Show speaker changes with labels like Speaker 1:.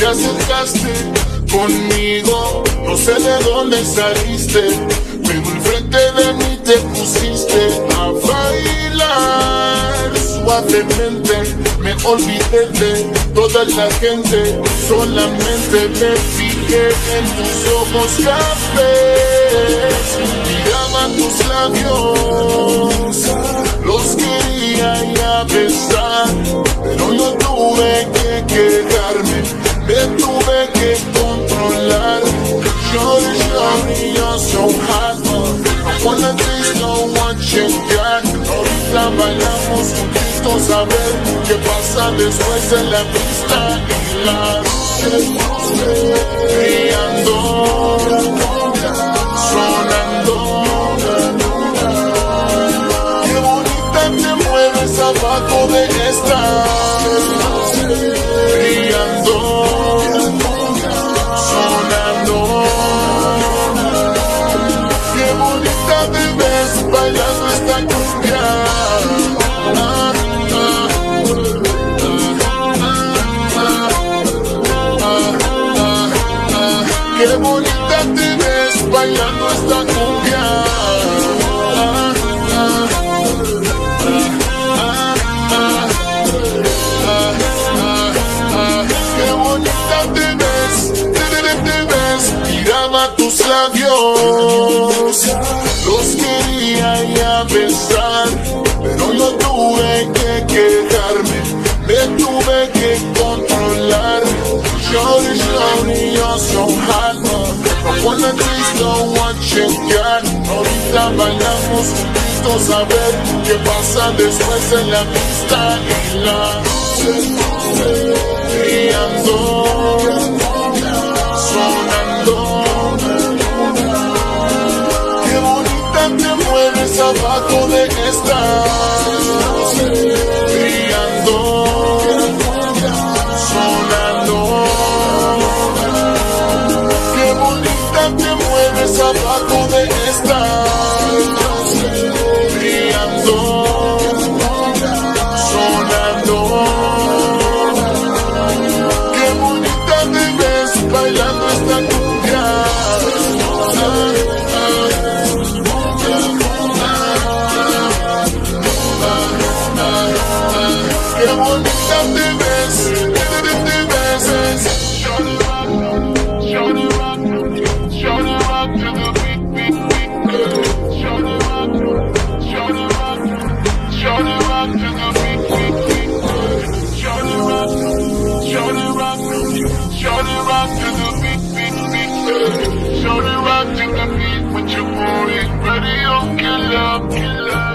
Speaker 1: acercaste conmigo, no sé de dónde saliste, pero enfrente de mí te pusiste a bailar suavemente. Me olvidé de toda la gente, solamente me fijé en tus ojos cafés. Miraba tus labios, los quería ya besar, pero yo tuve que quedarme, me tuve que controlar. Shorty, shorty, you're so hot, I wanna taste no one check-out. Ahorita bailamos juntitos a ver qué pasa después en la pista y la noche brillando, sonando. Qué bonita te mueves abajo de esta, brillando, sonando. Qué bonita te ves bailando esta cumbia. Qué bonita te ves bailando esta cumbia. Qué bonita te ves, miraba tus labios, los quería ya besar, pero yo tuve que quedarme, me tuve que controlar. Shorty, shorty, you're so hot, I wanna taste no one check-out. Ahorita bailamos juntitos a ver qué pasa después en la pista y la noche brillando, sonando. Qué bonita te mueves abajo de esta, brillando, sonando. Qué bonita te mueves abajo de esta, brillando, sonando. Qué bonita te ves bailando esta cumbia. Qué bonita te ves, Shorty rock to the beat, beat, beat. Shorty rock to the beat, beat, beat. Shorty rock to the beat, beat, beat. Shorty rock to the beat with your boy, Radio Killer, killer.